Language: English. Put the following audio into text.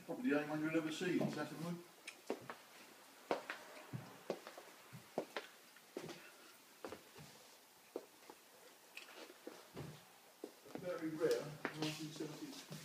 Probably the only one you'll ever see in satinwood. Very rare, 1970s.